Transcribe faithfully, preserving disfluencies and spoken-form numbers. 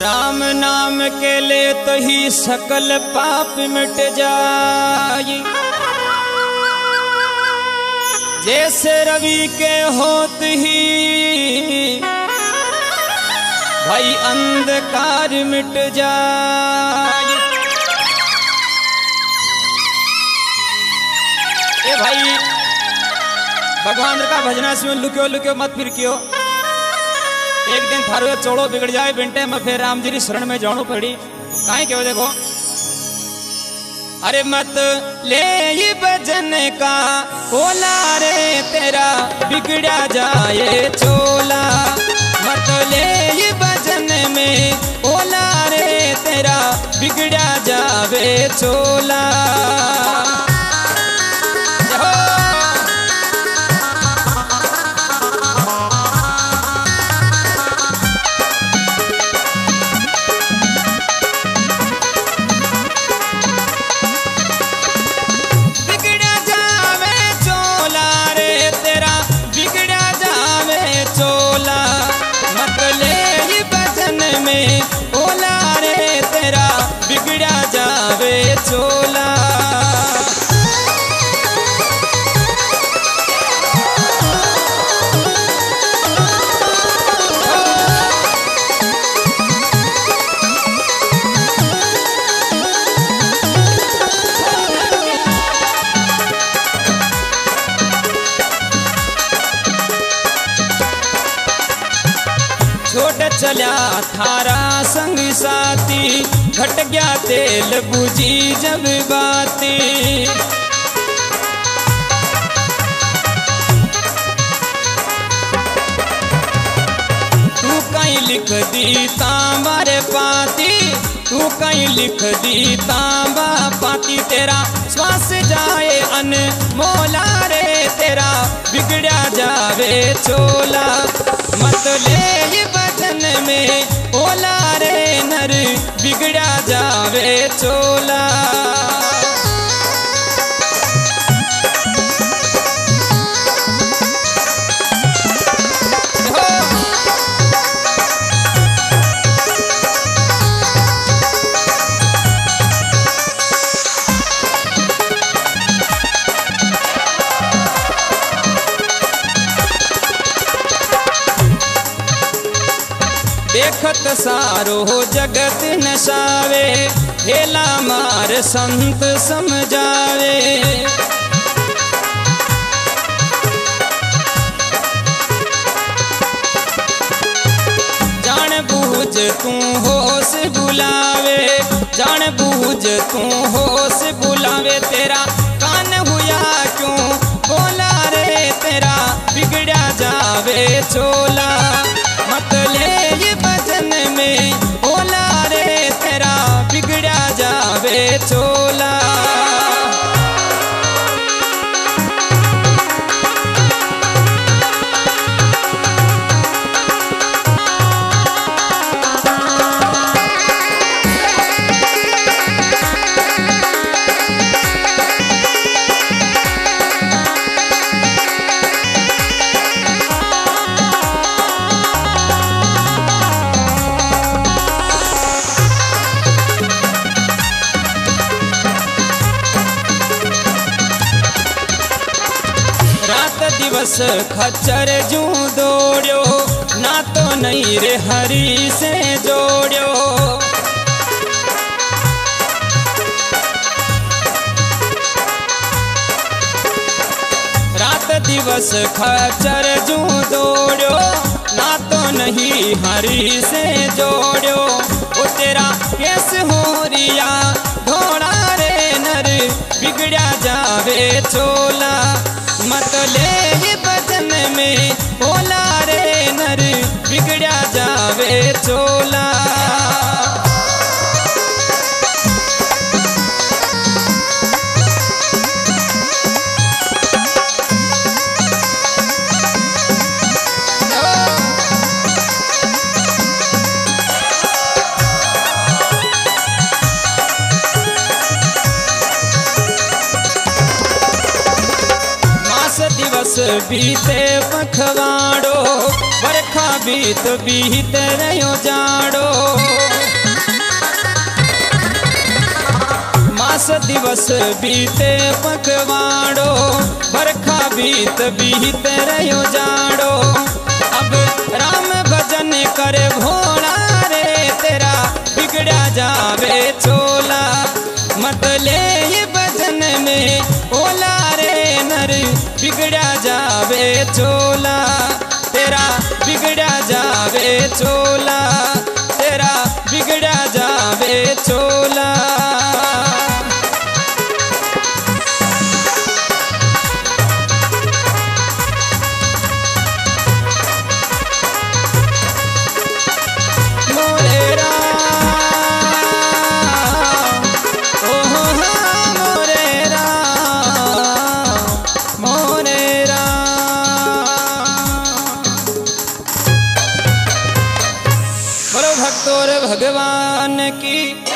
राम नाम के ले तो ही सकल पाप मिट जाए। जैसे रवि के होत ही भाई अंधकार मिट जाए। ए भाई भगवान का भजना सुन, लुक्यो लुक्यो मत फिर क्यों। एक दिन थारो चौड़ो बिगड़ जाए बिंटे में फिर राम जी की शरण में जानो पड़ी। काहे क्यों देखो, अरे मत ले ये भजन का ओला रे तेरा बिगड़ा जाए चोला। मत ले ये भजन में ओला रे तेरा बिगड़ा जावे चोला। ओला रे तेरा बिगड़ा जावे चोला। छोट चला थारा संग साथी, घट गया तेल बुझी जब बाती। तू कहीं लिख दी तांबारे पाती, तू कहीं लिख दी तांबा पाती। तेरा श्वास जाए अनमोला रे तेरा बिगड़ा जावे चोला। मत ले ये भजन में ओला रे नर बिगड़ा जावे चोला। देखत सारो जगत नशावे, हेला मार संत समझावे। जान बूझ तू होश बुलावे, जान बूझ तू होश बुलावे। तेरा कान हुआ क्यों बोला रे तेरा बिगड़ा जावे चोला। मत ले ये भजन में ओला रे तेरा बिगड़ा जावे चोला। दिवस खच्चर जू दौड़ो, ना तो नहीं रे हरी से जोड़ो। रात दिवस खच्चर जू दौड़ो, ना तो नहीं हरी से जोड़ो। वो तेरा केस हो रिया घोड़ा रे नर बिगड़ा जावे चोला। मत ले ये भजन में ओला रे नर बिगड़ा जावे चोला। दिवस बीते पखवाड़ो, बरखा बीत बीत रहो जाड़ो। दिवस बीते पकवाड़ो, बरखा बीत बीत रहो जाड़ो। अब राम भजन करे भोला रे, तेरा बिगड़ा जावे चोला। मत ले ये भजन में ओला रे, नर बिगड़ा जावे चोला। तेरा बिगड़ा जावे चोला, तेरा बिगड़ा जावे चोला। भगवान की